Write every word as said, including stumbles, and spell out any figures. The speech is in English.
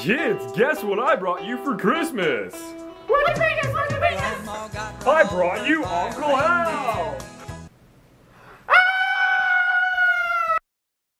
Kids, guess what I brought you for Christmas? What did you bring us? What did you bring us? I brought you Uncle Hal!